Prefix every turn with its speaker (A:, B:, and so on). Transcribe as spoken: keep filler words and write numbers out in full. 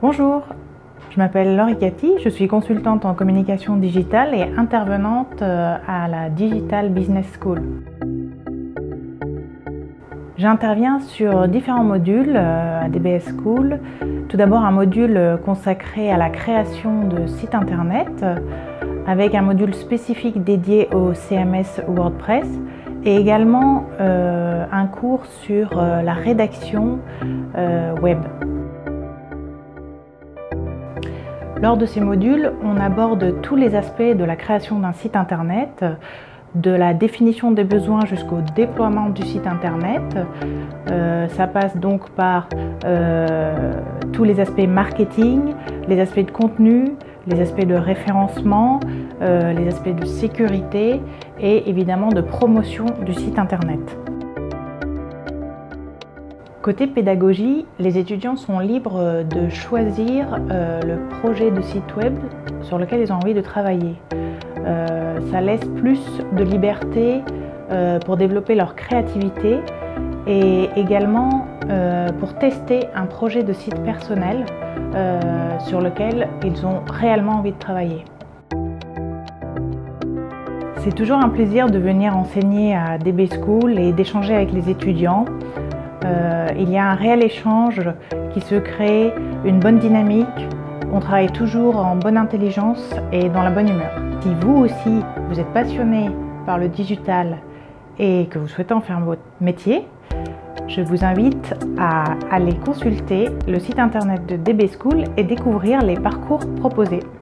A: Bonjour, je m'appelle Laurie Cathy, je suis consultante en communication digitale et intervenante à la Digital Business School. J'interviens sur différents modules à D B S School. Tout d'abord un module consacré à la création de sites internet avec un module spécifique dédié au C M S WordPress et également euh, un cours sur euh, la rédaction euh, web. Lors de ces modules, on aborde tous les aspects de la création d'un site internet, de la définition des besoins jusqu'au déploiement du site internet. Euh, ça passe donc par euh, tous les aspects marketing, les aspects de contenu, les aspects de référencement, euh, les aspects de sécurité et évidemment de promotion du site internet. Côté pédagogie, les étudiants sont libres de choisir euh, le projet de site web sur lequel ils ont envie de travailler. Euh, ça laisse plus de liberté euh, pour développer leur créativité et également euh, pour tester un projet de site personnel euh, sur lequel ils ont réellement envie de travailler. C'est toujours un plaisir de venir enseigner à D B School et d'échanger avec les étudiants. Euh, il y a un réel échange qui se crée, une bonne dynamique. On travaille toujours en bonne intelligence et dans la bonne humeur. Si vous aussi, vous êtes passionné par le digital et que vous souhaitez en faire votre métier, je vous invite à aller consulter le site internet de D B School et découvrir les parcours proposés.